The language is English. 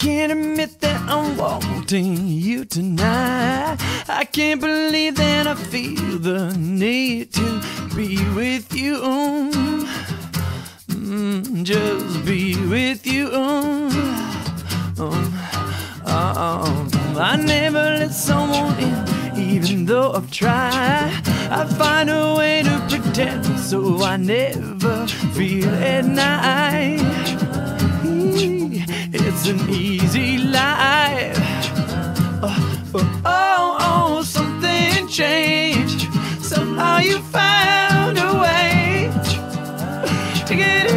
can't admit that I'm wanting you tonight. I can't believe that I feel the need to be with you. Just be with you. I never let someone in, even though I've tried. I find a way to pretend so I never feel at night. It's an easy life. Something changed. Somehow you found a way to get